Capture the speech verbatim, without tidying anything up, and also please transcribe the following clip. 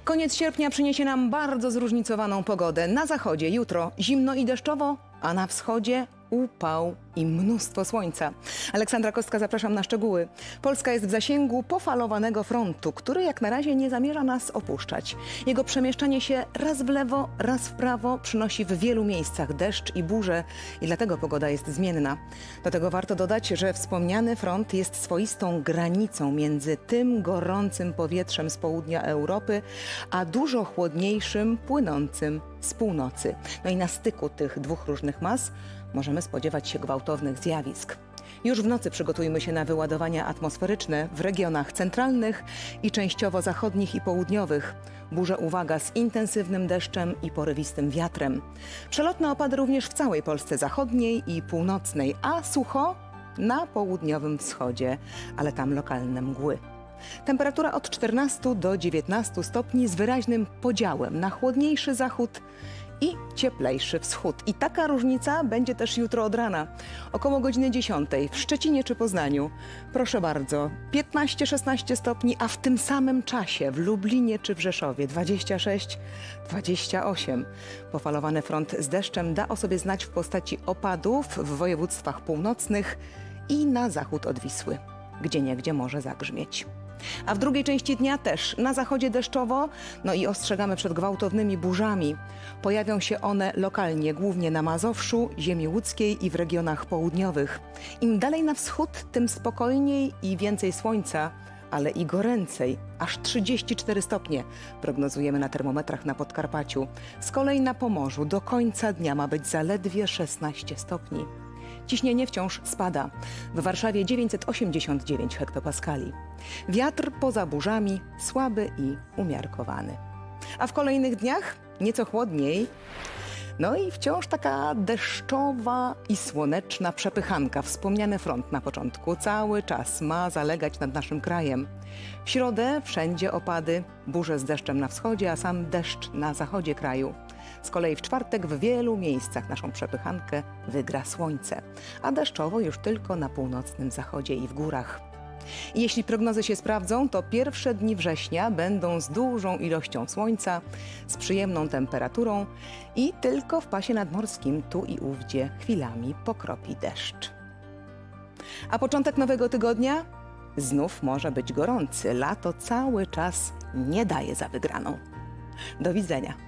Koniec sierpnia przyniesie nam bardzo zróżnicowaną pogodę. Na zachodzie jutro zimno i deszczowo, a na wschodzie upał i mnóstwo słońca. Aleksandra Kostka, zapraszam na szczegóły. Polska jest w zasięgu pofalowanego frontu, który jak na razie nie zamierza nas opuszczać. Jego przemieszczanie się raz w lewo, raz w prawo przynosi w wielu miejscach deszcz i burze i dlatego pogoda jest zmienna. Do tego warto dodać, że wspomniany front jest swoistą granicą między tym gorącym powietrzem z południa Europy, a dużo chłodniejszym płynącym z północy. No i na styku tych dwóch różnych mas możemy spodziewać się gwałtownych zjawisk. Już w nocy przygotujmy się na wyładowania atmosferyczne w regionach centralnych i częściowo zachodnich i południowych. Burze uwaga z intensywnym deszczem i porywistym wiatrem. Przelotne opady również w całej Polsce zachodniej i północnej, a sucho na południowym wschodzie, ale tam lokalne mgły. Temperatura od czternastu do dziewiętnastu stopni z wyraźnym podziałem na chłodniejszy zachód i cieplejszy wschód. I taka różnica będzie też jutro od rana. Około godziny dziesiątej w Szczecinie czy Poznaniu, proszę bardzo, piętnaście szesnaście stopni, a w tym samym czasie w Lublinie czy w Rzeszowie dwadzieścia sześć dwadzieścia osiem. Pofalowany front z deszczem da o sobie znać w postaci opadów w województwach północnych i na zachód od Wisły. Gdzieniegdzie może zagrzmieć. A w drugiej części dnia też na zachodzie deszczowo, no i ostrzegamy przed gwałtownymi burzami. Pojawią się one lokalnie, głównie na Mazowszu, ziemi łódzkiej i w regionach południowych. Im dalej na wschód, tym spokojniej i więcej słońca, ale i goręcej, aż trzydzieści cztery stopnie prognozujemy na termometrach na Podkarpaciu. Z kolei na Pomorzu do końca dnia ma być zaledwie szesnaście stopni. Ciśnienie wciąż spada. W Warszawie dziewięćset osiemdziesiąt dziewięć hektopaskali. Wiatr poza burzami słaby i umiarkowany. A w kolejnych dniach nieco chłodniej. No i wciąż taka deszczowa i słoneczna przepychanka. Wspomniany front na początku cały czas ma zalegać nad naszym krajem. W środę wszędzie opady, burze z deszczem na wschodzie, a sam deszcz na zachodzie kraju. Z kolei w czwartek w wielu miejscach naszą przepychankę wygra słońce, a deszczowo już tylko na północnym zachodzie i w górach. I jeśli prognozy się sprawdzą, to pierwsze dni września będą z dużą ilością słońca, z przyjemną temperaturą i tylko w pasie nadmorskim tu i ówdzie chwilami pokropi deszcz. A początek nowego tygodnia znów może być gorący. Lato cały czas nie daje za wygraną. Do widzenia.